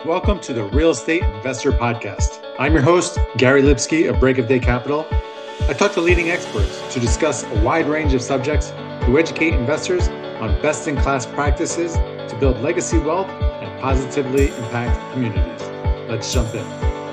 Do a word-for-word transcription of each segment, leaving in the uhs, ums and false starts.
Welcome to the Real Estate Investor Podcast. I'm your host, Gary Lipsky of Break of Day Capital. I talk to leading experts to discuss a wide range of subjects to educate investors on best-in-class practices to build legacy wealth and positively impact communities. Let's jump in.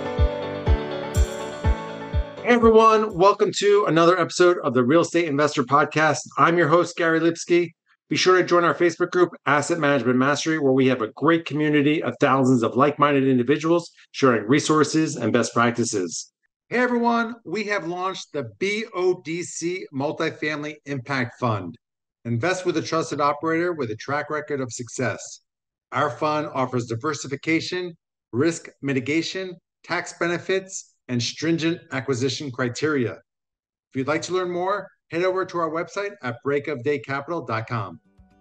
Hey everyone, welcome to another episode of the Real Estate Investor Podcast. I'm your host, Gary Lipsky. Be sure to join our Facebook group, Asset Management Mastery, where we have a great community of thousands of like-minded individuals sharing resources and best practices. Hey everyone, we have launched the B O D C Multifamily Impact Fund. Invest with a trusted operator with a track record of success. Our fund offers diversification, risk mitigation, tax benefits, and stringent acquisition criteria. If you'd like to learn more, head over to our website at break of day capital dot com.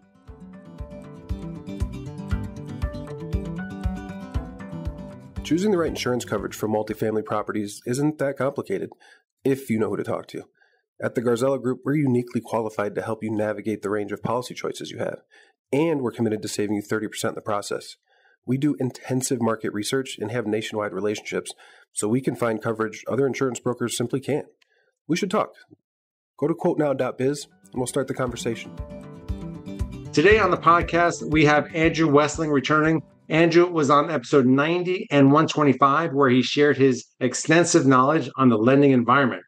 Choosing the right insurance coverage for multifamily properties isn't that complicated, if you know who to talk to. At the Garzella Group, we're uniquely qualified to help you navigate the range of policy choices you have, and we're committed to saving you thirty percent in the process. We do intensive market research and have nationwide relationships, so we can find coverage other insurance brokers simply can't. We should talk. Go to quote now dot biz and we'll start the conversation. Today on the podcast, we have Andrew Westling returning. Andrew was on episode ninety and one twenty-five, where he shared his extensive knowledge on the lending environment.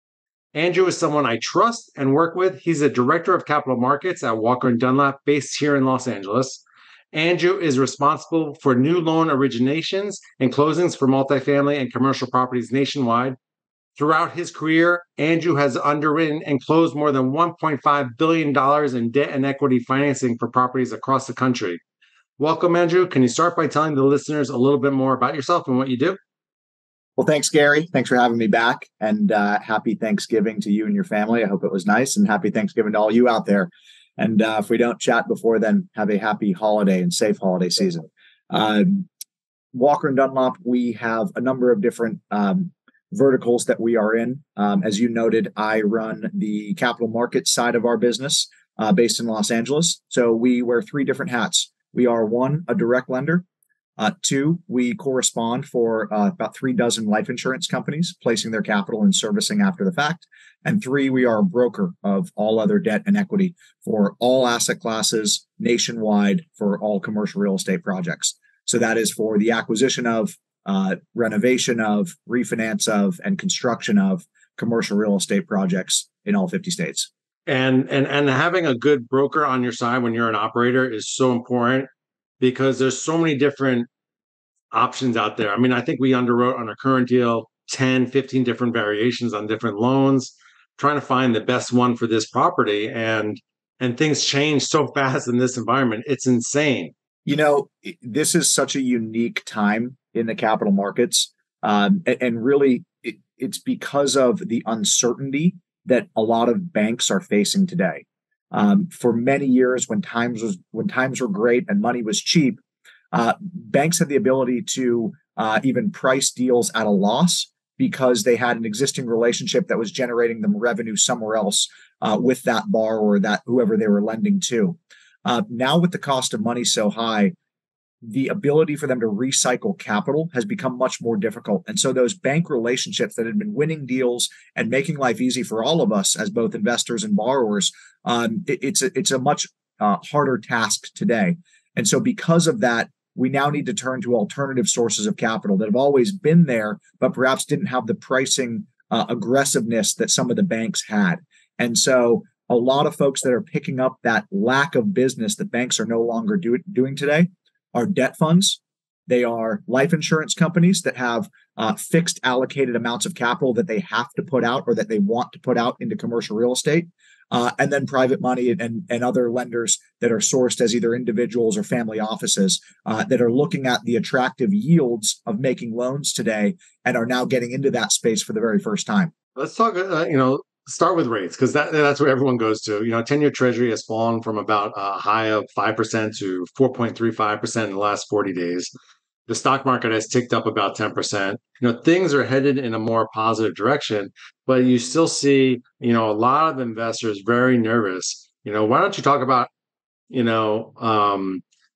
Andrew is someone I trust and work with. He's a director of capital markets at Walker Dunlop, based here in Los Angeles. Andrew is responsible for new loan originations and closings for multifamily and commercial properties nationwide. Throughout his career, Andrew has underwritten and closed more than one point five billion dollars in debt and equity financing for properties across the country. Welcome, Andrew. Can you start by telling the listeners a little bit more about yourself and what you do? Well, thanks, Gary. Thanks for having me back. And uh, happy Thanksgiving to you and your family. I hope it was nice. And happy Thanksgiving to all you out there. And uh, if we don't chat before then, have a happy holiday and safe holiday season. Um, Walker and Dunlop, we have a number of different um, verticals that we are in. Um, as you noted, I run the capital markets side of our business uh, based in Los Angeles. So we wear three different hats. We are one, a direct lender. Uh, two, we correspond for uh, about three dozen life insurance companies, placing their capital and servicing after the fact. And three, we are a broker of all other debt and equity for all asset classes nationwide for all commercial real estate projects. So that is for the acquisition of, uh, renovation of, refinance of, and construction of commercial real estate projects in all fifty states. And and and having a good broker on your side when you're an operator is so important, because there's so many different options out there. I mean, I think we underwrote on our current deal ten, fifteen different variations on different loans, trying to find the best one for this property. And and things change so fast in this environment. It's insane. You know, this is such a unique time in the capital markets. Um, and, and really, it, it's because of the uncertainty that a lot of banks are facing today. Um, for many years, when times was when times were great and money was cheap, uh, banks had the ability to uh, even price deals at a loss because they had an existing relationship that was generating them revenue somewhere else uh, with that borrower, that whoever they were lending to. Uh, now, with the cost of money so high, the ability for them to recycle capital has become much more difficult. And so those bank relationships that had been winning deals and making life easy for all of us as both investors and borrowers, um, it, it's, a, it's a much uh, harder task today. And so because of that, we now need to turn to alternative sources of capital that have always been there, but perhaps didn't have the pricing uh, aggressiveness that some of the banks had. And so a lot of folks that are picking up that lack of business that banks are no longer do, doing today are debt funds. They are life insurance companies that have uh, fixed allocated amounts of capital that they have to put out or that they want to put out into commercial real estate. Uh, and then private money and, and other lenders that are sourced as either individuals or family offices uh, that are looking at the attractive yields of making loans today and are now getting into that space for the very first time. Let's talk, uh, you know, start with rates, because that, that's where everyone goes to. You know, ten-year Treasury has fallen from about a high of five percent to four point three five percent in the last forty days. The stock market has ticked up about ten percent. You know, things are headed in a more positive direction, but you still see, you know, a lot of investors very nervous. You know, why don't you talk about, you know, um,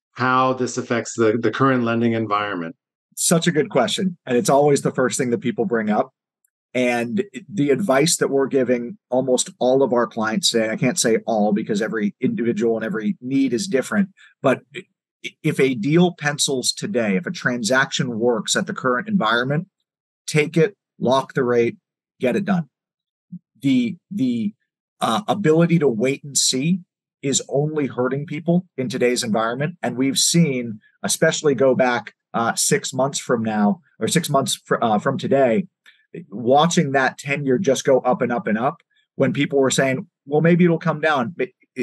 how this affects the, the current lending environment? Such a good question. And it's always the first thing that people bring up. And the advice that we're giving almost all of our clients today, I can't say all because every individual and every need is different, but if a deal pencils today, if a transaction works at the current environment, take it, lock the rate, get it done. The, the uh, ability to wait and see is only hurting people in today's environment. And we've seen, especially go back uh, six months from now, or six months fr- uh, from today, watching that ten-year just go up and up and up when people were saying, well, maybe it'll come down. But it,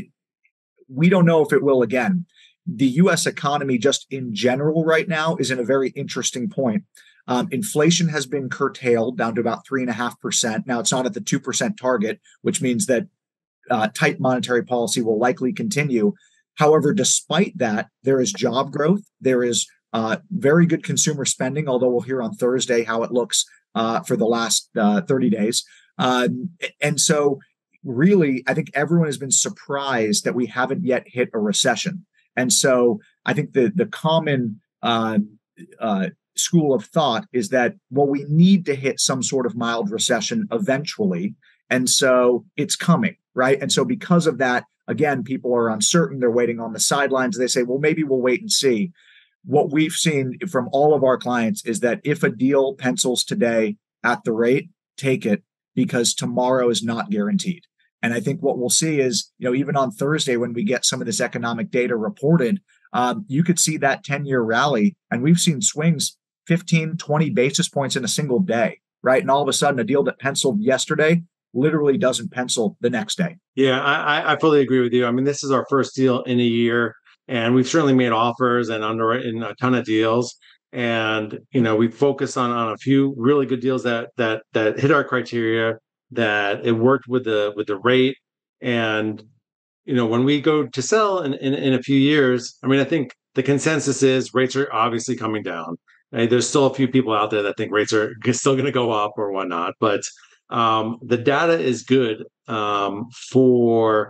we don't know if it will again. The U S economy just in general right now is in a very interesting point. Um, inflation has been curtailed down to about three point five percent. Now, it's not at the two percent target, which means that uh, tight monetary policy will likely continue. However, despite that, there is job growth. There is uh, very good consumer spending, although we'll hear on Thursday how it looks uh, for the last uh, thirty days. Um, and so really, I think everyone has been surprised that we haven't yet hit a recession. And so I think the, the common uh, uh, school of thought is that, well, we need to hit some sort of mild recession eventually. And so it's coming, right? And so because of that, again, people are uncertain. They're waiting on the sidelines. They say, well, maybe we'll wait and see. What we've seen from all of our clients is that if a deal pencils today at the rate, take it, because tomorrow is not guaranteed. And I think what we'll see is, you know, even on Thursday, when we get some of this economic data reported, um, you could see that ten-year rally. And we've seen swings fifteen, twenty basis points in a single day, right? And all of a sudden, a deal that penciled yesterday literally doesn't pencil the next day. Yeah, I, I fully agree with you. I mean, this is our first deal in a year, and we've certainly made offers and underwritten a ton of deals. And, you know, we focus on, on a few really good deals that that that hit our criteria, that it worked with the with the rate. And, you know, when we go to sell in, in, in a few years, I mean, I think the consensus is rates are obviously coming down. Right? There's still a few people out there that think rates are still going to go up or whatnot, but um, the data is good um, for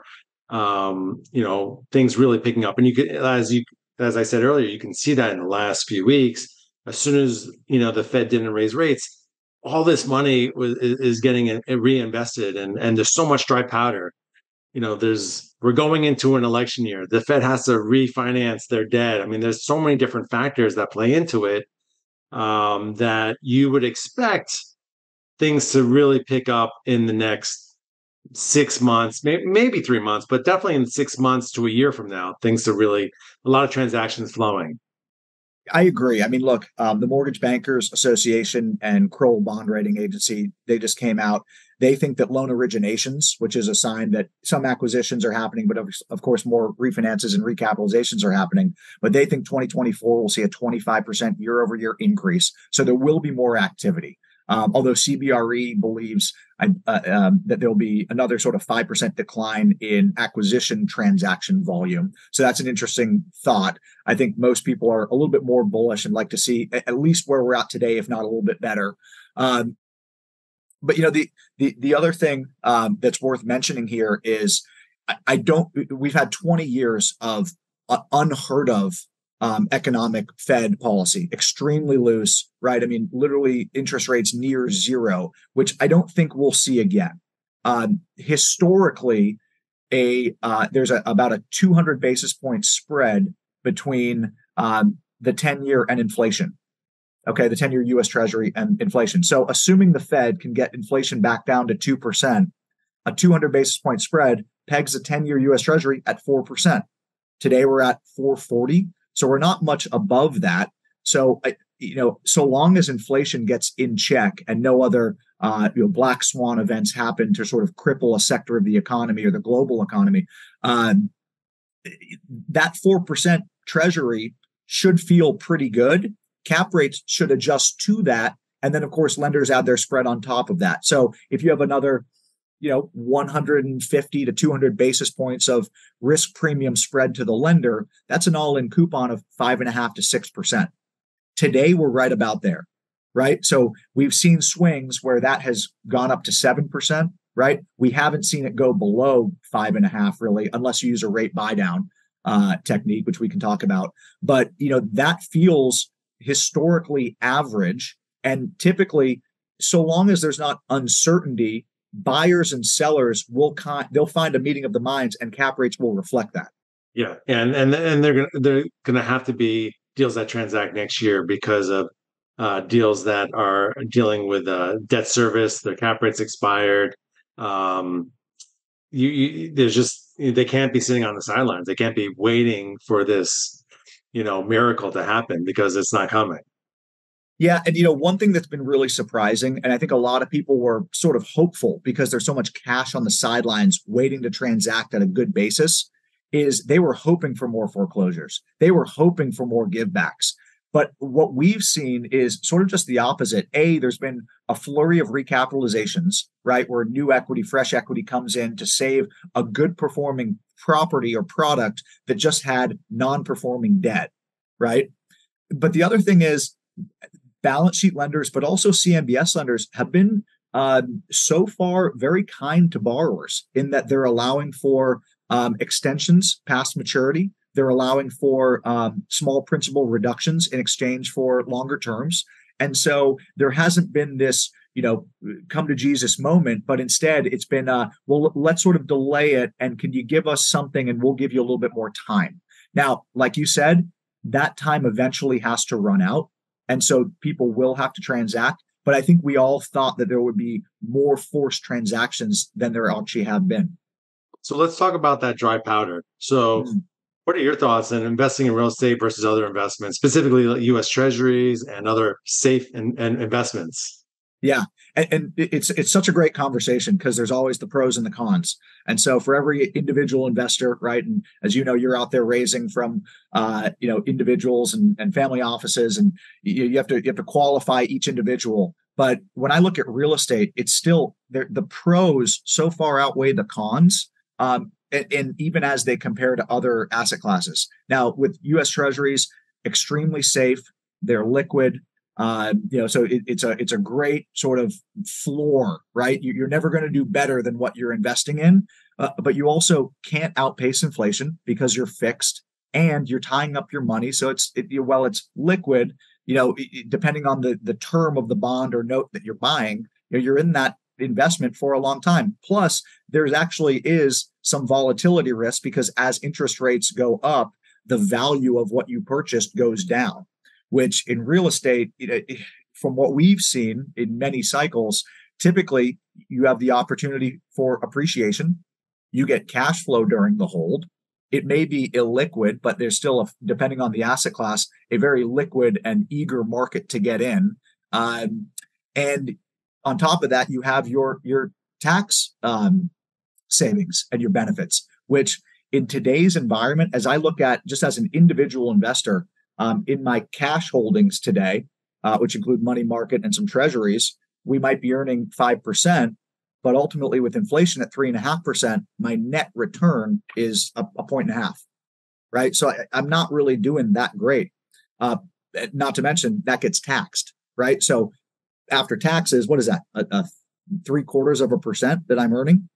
um, you know, things really picking up. And you could, as you as I said earlier, you can see that in the last few weeks. As soon as, you know, the Fed didn't raise rates, all this money was is getting reinvested, and and there's so much dry powder. You know, there's we're going into an election year. The Fed has to refinance their debt. I mean, there's so many different factors that play into it um, that you would expect things to really pick up in the next six months, maybe, maybe three months, but definitely in six months to a year from now, things to really a lot of transactions flowing. I agree. I mean, look, um, the Mortgage Bankers Association and Kroll Bond Rating Agency, they just came out. They think that loan originations, which is a sign that some acquisitions are happening, but of, of course, more refinances and recapitalizations are happening. But they think twenty twenty-four will see a twenty-five percent year over year increase. So there will be more activity. Um, although C B R E believes uh, um, that there'll be another sort of five percent decline in acquisition transaction volume. So that's an interesting thought. I think most people are a little bit more bullish and like to see at least where we're at today, if not a little bit better. Um, but, you know, the the the other thing um, that's worth mentioning here is I, I don't we've had twenty years of uh, unheard of Um, economic Fed policy, extremely loose, right? I mean, literally interest rates near zero, which I don't think we'll see again. Um, historically, a uh, there's a, about a two hundred basis point spread between um, the ten-year and inflation. Okay, the ten-year U S Treasury and inflation. So assuming the Fed can get inflation back down to two percent, a two hundred basis point spread pegs the ten-year U S Treasury at four percent. Today, we're at four forty. So we're not much above that. So, you know, so long as inflation gets in check and no other, uh, you know, black swan events happen to sort of cripple a sector of the economy or the global economy, um, that four percent Treasury should feel pretty good. Cap rates should adjust to that. And then, of course, lenders add their spread on top of that. So if you have another, you know, one hundred fifty to two hundred basis points of risk premium spread to the lender, that's an all-in coupon of five and a half to six percent. Today, we're right about there, right? So we've seen swings where that has gone up to seven percent, right? We haven't seen it go below five and a half really, unless you use a rate buy down. uh, technique, which we can talk about. But, you know, that feels historically average. And typically, so long as there's not uncertainty, buyers and sellers will con- they'll find a meeting of the minds, and cap rates will reflect that. Yeah, and and and they're gonna they're gonna have to be deals that transact next year because of uh, deals that are dealing with uh, debt service. Their cap rates expired. Um, you, you there's just they can't be sitting on the sidelines. They can't be waiting for this, you know, miracle to happen because it's not coming. Yeah, and you know, one thing that's been really surprising, and I think a lot of people were sort of hopeful because there's so much cash on the sidelines waiting to transact at a good basis, is they were hoping for more foreclosures. They were hoping for more givebacks. But what we've seen is sort of just the opposite. A, there's been a flurry of recapitalizations, right, where new equity, fresh equity comes in to save a good performing property or product that just had non-performing debt, right? But the other thing is, balance sheet lenders, but also C M B S lenders have been uh, so far very kind to borrowers in that they're allowing for um, extensions past maturity. They're allowing for um, small principal reductions in exchange for longer terms. And so there hasn't been this, you know, come to Jesus moment, but instead it's been, uh, well, let's sort of delay it. And can you give us something and we'll give you a little bit more time. Now, like you said, that time eventually has to run out. And so people will have to transact. But I think we all thought that there would be more forced transactions than there actually have been. So let's talk about that dry powder. So mm. what are your thoughts on investing in real estate versus other investments, specifically U S Treasuries and other safe and, and investments? Yeah. And, and it's it's such a great conversation because there's always the pros and the cons. And so for every individual investor, right, and as you know, you're out there raising from uh, you know, individuals and, and family offices, and you, you have to you have to qualify each individual. But when I look at real estate, it's still the pros so far outweigh the cons. Um, and, and even as they compare to other asset classes. Now, with U S Treasuries, extremely safe, they're liquid. Uh, you know, so it, it's a it's a great sort of floor, right? You, you're never going to do better than what you're investing in, uh, but you also can't outpace inflation because you're fixed and you're tying up your money. So it's it, you, well, it's liquid. You know, it, depending on the the term of the bond or note that you're buying, you know, you're in that investment for a long time. Plus, there's actually is some volatility risk because as interest rates go up, the value of what you purchased goes down. Which in real estate, you know, from what we've seen in many cycles, typically you have the opportunity for appreciation. You get cash flow during the hold. It may be illiquid, but there's still, a, depending on the asset class, a very liquid and eager market to get in. Um, and on top of that, you have your, your tax um, savings and your benefits, which in today's environment, as I look at just as an individual investor, Um, in my cash holdings today, uh, which include money market and some treasuries, we might be earning five percent, but ultimately with inflation at three and a half percent, my net return is a, a point and a half, right? So I, I'm not really doing that great. Uh, not to mention that gets taxed, right? So after taxes, what is that? A, a three quarters of a percent that I'm earning.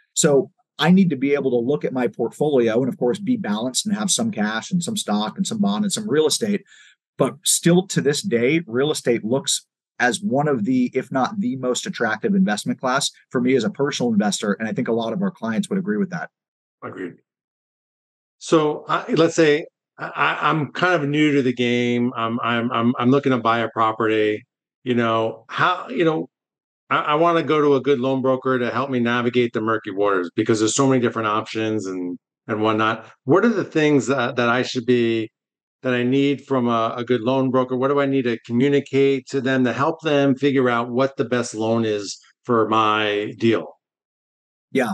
So I need to be able to look at my portfolio and, of course, be balanced and have some cash and some stock and some bond and some real estate. But still to this day, real estate looks as one of the, if not the most attractive investment class for me as a personal investor. And I think a lot of our clients would agree with that. Agreed. So uh, let's say I, I'm kind of new to the game. I'm, I'm, I'm, I'm looking to buy a property. You know, how, you know, I, I want to go to a good loan broker to help me navigate the murky waters because there's so many different options and and whatnot. What are the things that, that I should be that I need from a, a good loan broker? What do I need to communicate to them to help them figure out what the best loan is for my deal? Yeah.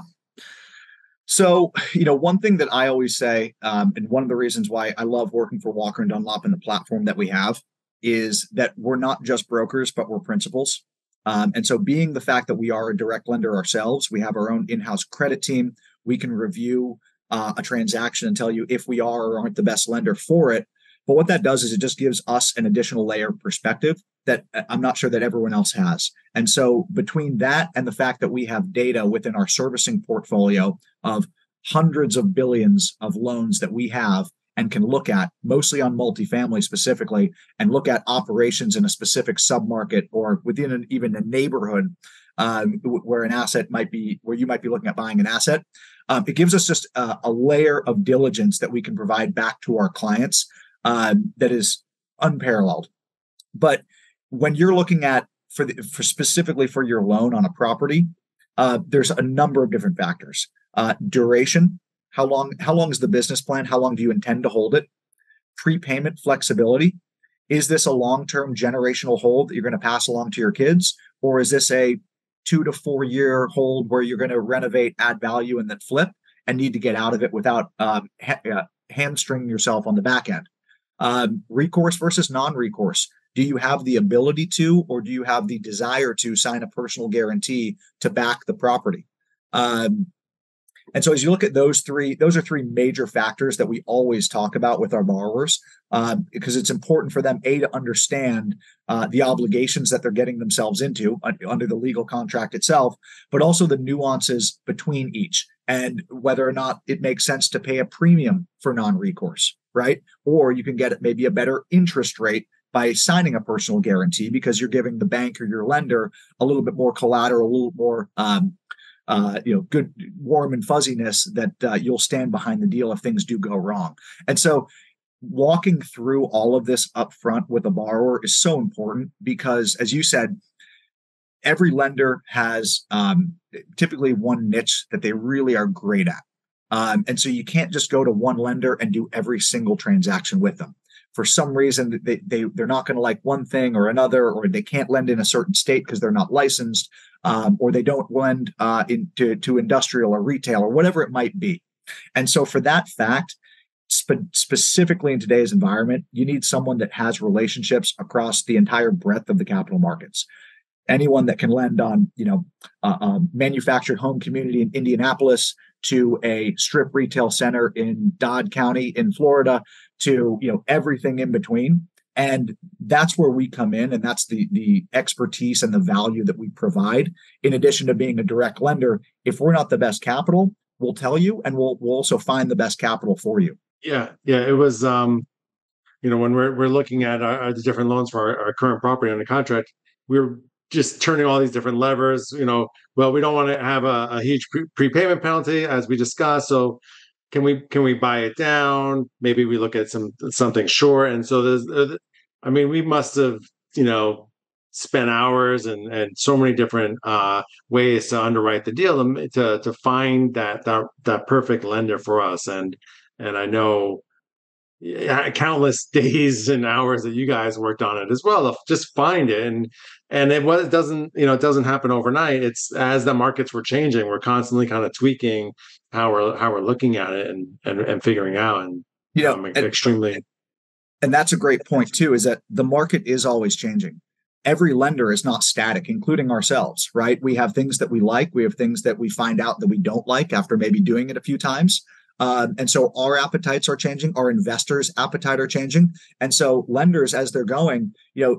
So, you know, one thing that I always say, um, and one of the reasons why I love working for Walker and Dunlop and the platform that we have is that we're not just brokers, but we're principals. Um, and so being the fact that we are a direct lender ourselves, we have our own in-house credit team. We can review uh, a transaction and tell you if we are or aren't the best lender for it. But what that does is it just gives us an additional layer of perspective that I'm not sure that everyone else has. And so between that and the fact that we have data within our servicing portfolio of hundreds of billions of loans that we have and can look at, mostly on multifamily specifically, and look at operations in a specific submarket or within an, even a neighborhood um, where an asset might be, where you might be looking at buying an asset. Um, it gives us just a, a layer of diligence that we can provide back to our clients um, that is unparalleled. But when you're looking at, for, the, for specifically for your loan on a property, uh, there's a number of different factors. Uh, duration, how long, how long is the business plan? How long do you intend to hold it? Prepayment flexibility. Is this a long-term generational hold that you're going to pass along to your kids? Or is this a two to four year hold where you're going to renovate, add value, and then flip and need to get out of it without um, ha- uh, hamstringing yourself on the back end? Um, recourse versus non-recourse. Do you have the ability to, or do you have the desire to sign a personal guarantee to back the property? Um, and so as you look at those three, those are three major factors that we always talk about with our borrowers, uh, because it's important for them, A, to understand uh, the obligations that they're getting themselves into under the legal contract itself, but also the nuances between each and whether or not it makes sense to pay a premium for non-recourse, right? Or you can get maybe a better interest rate by signing a personal guarantee because you're giving the bank or your lender a little bit more collateral, a little more um, Uh, you know, good, warm and fuzziness that uh, you'll stand behind the deal if things do go wrong. And so walking through all of this up front with a borrower is so important because, as you said, every lender has um, typically one niche that they really are great at. Um, and so you can't just go to one lender and do every single transaction with them. For some reason, they, they, they're not going to like one thing or another, or they can't lend in a certain state because they're not licensed, um, or they don't lend uh, into to industrial or retail or whatever it might be. And so for that fact, spe- specifically in today's environment, you need someone that has relationships across the entire breadth of the capital markets. Anyone that can lend on, you know, a, a manufactured home community in Indianapolis to a strip retail center in Dodd County in Florida to, you know, everything in between. And that's where we come in. And that's the, the expertise and the value that we provide. In addition to being a direct lender, if we're not the best capital, we'll tell you, and we'll, we'll also find the best capital for you. Yeah. Yeah. It was, um, you know, when we're, we're looking at our, our, the different loans for our, our current property under contract, we're just turning all these different levers, you know, well, we don't want to have a, a huge pre- prepayment penalty as we discussed. So can we, can we buy it down? Maybe we look at some, something short. And so there's, uh, I mean, we must have, you know, spent hours and, and so many different uh, ways to underwrite the deal to, to, to find that, that, that perfect lender for us. And, and I know, yeah, countless days and hours that you guys worked on it as well to just find it. And and it was it doesn't, you know, it doesn't happen overnight. It's as the markets were changing, we're constantly kind of tweaking how we're how we're looking at it and and, and figuring out. And you know, um, and, extremely and that's a great point too, is that the market is always changing. Every lender is not static, including ourselves, right? We have things that we like. We have things that we find out that we don't like after maybe doing it a few times. Um, and so our appetites are changing. Our investors' appetite are changing. And so lenders, as they're going, you know,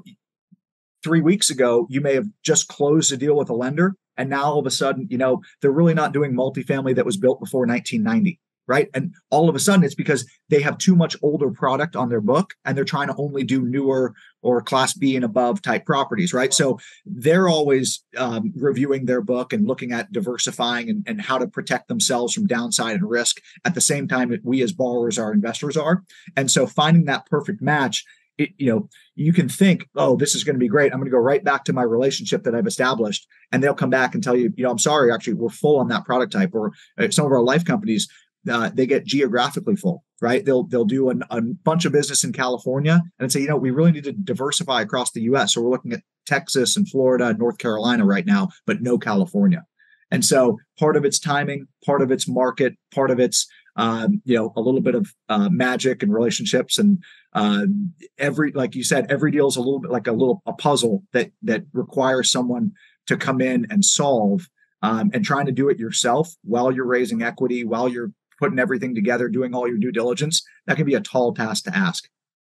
three weeks ago, you may have just closed a deal with a lender. And now all of a sudden, you know, they're really not doing multifamily that was built before nineteen ninety. Right. And all of a sudden, it's because they have too much older product on their book and they're trying to only do newer or class B and above type properties. Right. So they're always um, reviewing their book and looking at diversifying and, and how to protect themselves from downside and risk at the same time that we as borrowers, our investors are. And so finding that perfect match, it, you know, you can think, oh, this is going to be great. I'm going to go right back to my relationship that I've established. And they'll come back and tell you, you know, I'm sorry, actually, we're full on that product type. Or uh, some of our life companies, Uh, they get geographically full, right? They'll they'll do an, a bunch of business in California and say, you know, we really need to diversify across the U S. So we're looking at Texas and Florida and North Carolina right now, but no California. And so part of it's timing, part of it's market, part of it's um, you know, a little bit of uh, magic and relationships. And uh, every, like you said, every deal is a little bit like a little a puzzle that that requires someone to come in and solve. Um, and trying to do it yourself while you're raising equity, while you're putting everything together, doing all your due diligence, that can be a tall task to ask.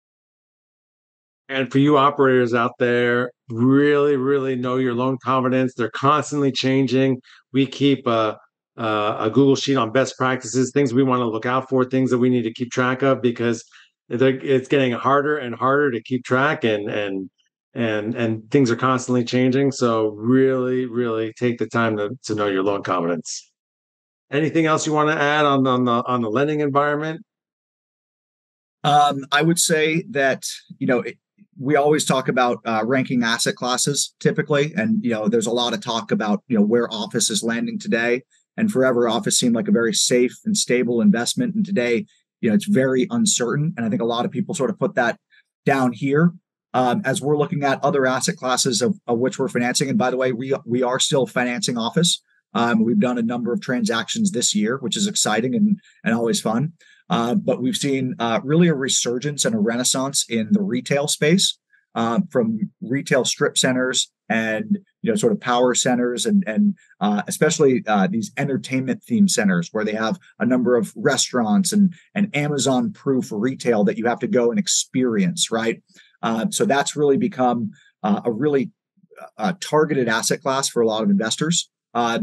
And for you operators out there, really, really know your loan confidence. They're constantly changing. We keep a uh, a Google sheet on best practices, things we want to look out for, things that we need to keep track of, because it's getting harder and harder to keep track, and and and and things are constantly changing. So really, really take the time to, to know your loan confidence. Anything else you want to add on, on the on the lending environment? Um, I would say that, you know, it, we always talk about uh, ranking asset classes typically. And, you know, there's a lot of talk about, you know, where office is landing today. And forever, office seemed like a very safe and stable investment. And today, you know, it's very uncertain. And I think a lot of people sort of put that down here um, as we're looking at other asset classes of, of which we're financing. And by the way, we, we are still financing office. Um, we've done a number of transactions this year, which is exciting and, and always fun. Uh, but we've seen uh, really a resurgence and a renaissance in the retail space, um, from retail strip centers and, you know, sort of power centers, and and uh, especially uh, these entertainment themed centers where they have a number of restaurants and and Amazon proof retail that you have to go and experience, right? Uh, so that's really become uh, a really uh, targeted asset class for a lot of investors. Uh,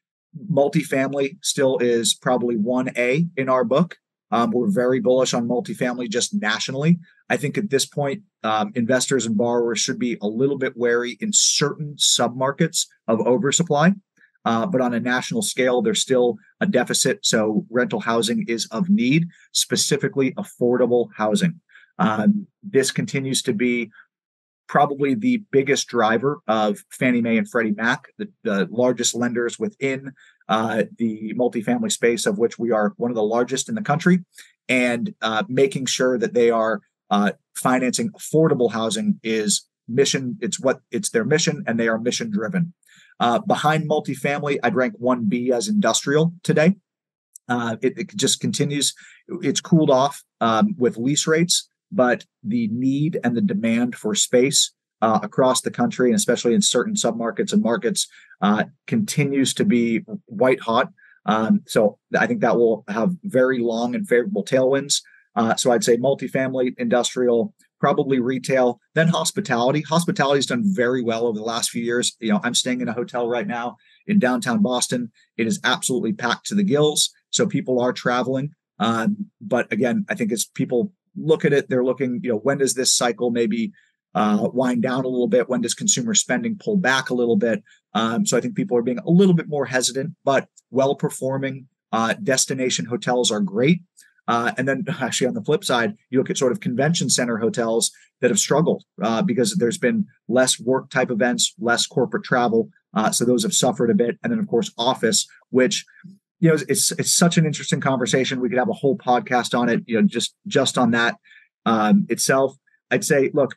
multifamily still is probably one A in our book. Um, we're very bullish on multifamily just nationally. I think at this point, um, investors and borrowers should be a little bit wary in certain submarkets of oversupply. Uh, but on a national scale, there's still a deficit. So rental housing is of need, specifically affordable housing. Um, this continues to be probably the biggest driver of Fannie Mae and Freddie Mac, the, the largest lenders within uh, the multifamily space, of which we are one of the largest in the country, and uh, making sure that they are uh, financing affordable housing is mission. It's what it's their mission, and they are mission driven. Uh, behind multifamily, I'd rank one B as industrial today. Uh, it, it just continues. It's cooled off um, with lease rates, but the need and the demand for space uh, across the country, and especially in certain submarkets and markets, uh, continues to be white hot. Um, so I think that will have very long and favorable tailwinds. Uh, so I'd say multifamily, industrial, probably retail, then hospitality. Hospitality has done very well over the last few years. You know, I'm staying in a hotel right now in downtown Boston. It is absolutely packed to the gills. So people are traveling. Um, but again, I think as people look at it, they're looking, you know, when does this cycle maybe uh, wind down a little bit? When does consumer spending pull back a little bit? Um, so I think people are being a little bit more hesitant, but well-performing uh, destination hotels are great. Uh, and then actually on the flip side, you look at sort of convention center hotels that have struggled uh, because there's been less work type events, less corporate travel. Uh, so those have suffered a bit. And then, of course, office, which, you know, it's it's such an interesting conversation. We could have a whole podcast on it, you know, just just on that um, itself. I'd say, look,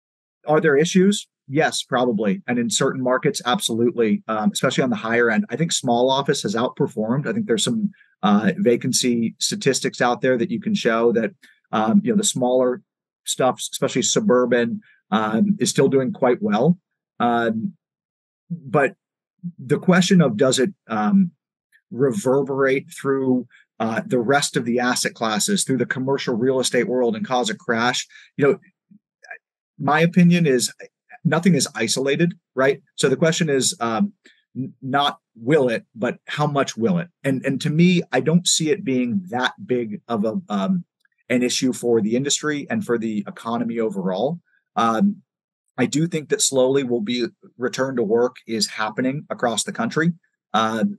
are there issues? Yes, probably. And in certain markets, absolutely, um, especially on the higher end. I think small office has outperformed. I think there's some uh, vacancy statistics out there that you can show that, um, you know, the smaller stuff, especially suburban, um, is still doing quite well. Um, but the question of does it um, reverberate through uh, the rest of the asset classes, through the commercial real estate world, and cause a crash? You know, my opinion is nothing is isolated, right? So the question is um, n- not will it, but how much will it? And and to me, I don't see it being that big of a um, an issue for the industry and for the economy overall. Um, I do think that slowly will be return to work is happening across the country. Um,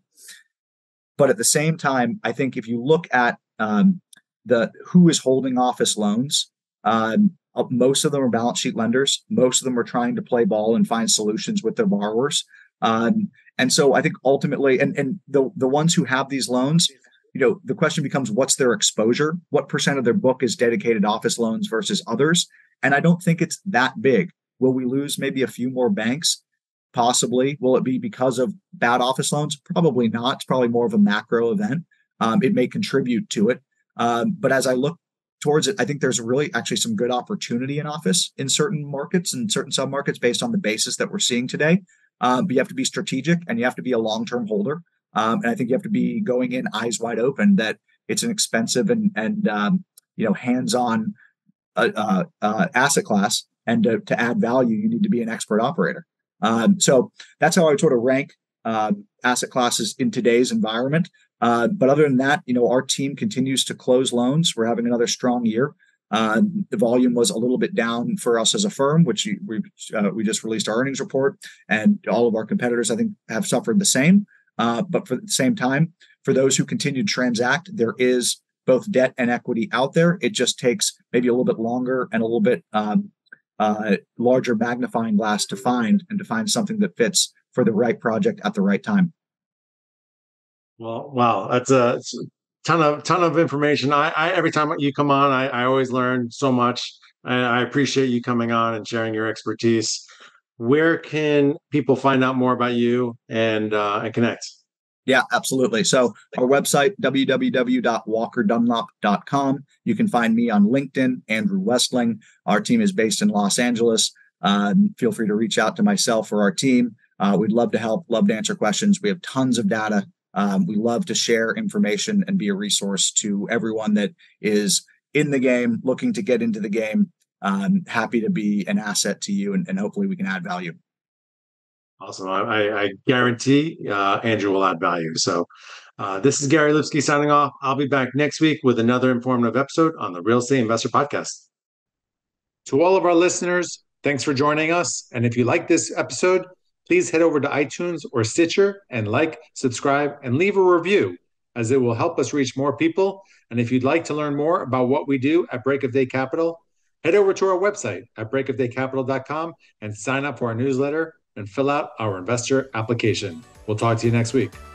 but at the same time, I think if you look at um, the who is holding office loans, um, most of them are balance sheet lenders. Most of them are trying to play ball and find solutions with their borrowers. Um, and so I think ultimately, and, and the, the ones who have these loans, you know, the question becomes, what's their exposure? What percent of their book is dedicated office loans versus others? And I don't think it's that big. Will we lose maybe a few more banks? Possibly. Will it be because of bad office loans? Probably not. It's probably more of a macro event. Um, it may contribute to it. Um, but as I look towards it, I think there's really actually some good opportunity in office in certain markets and certain submarkets based on the basis that we're seeing today. Um, but you have to be strategic and you have to be a long-term holder. Um, and I think you have to be going in eyes wide open that it's an expensive and, and um, you know, hands-on uh, uh, uh, asset class. And to, to add value, you need to be an expert operator. Um, so that's how I would sort of rank uh, asset classes in today's environment. Uh, but other than that, you know, our team continues to close loans. We're having another strong year. Uh, the volume was a little bit down for us as a firm, which we uh, we just released our earnings report, and all of our competitors, I think, have suffered the same. Uh, but for the same time, for those who continue to transact, there is both debt and equity out there. It just takes maybe a little bit longer and a little bit um, uh, larger magnifying glass to find and to find something that fits for the right project at the right time. Well, wow, that's a, it's a ton of ton of information. I, I every time you come on, I, I always learn so much. I, I appreciate you coming on and sharing your expertise. Where can people find out more about you and uh, and connect? Yeah, absolutely. So our website, w w w dot walker dunlop dot com. You can find me on LinkedIn, Andrew Westling. Our team is based in Los Angeles. Uh, feel free to reach out to myself or our team. Uh, we'd love to help, love to answer questions. We have tons of data. Um, we love to share information and be a resource to everyone that is in the game, looking to get into the game. Um, happy to be an asset to you, and, and hopefully we can add value. Awesome. I, I guarantee uh, Andrew will add value. So uh, this is Gary Lipsky signing off. I'll be back next week with another informative episode on the Real Estate Investor Podcast. To all of our listeners, thanks for joining us. And if you like this episode, please head over to iTunes or Stitcher and like, subscribe, and leave a review, as it will help us reach more people. And if you'd like to learn more about what we do at Break of Day Capital, head over to our website at break of day capital dot com and sign up for our newsletter and fill out our investor application. We'll talk to you next week.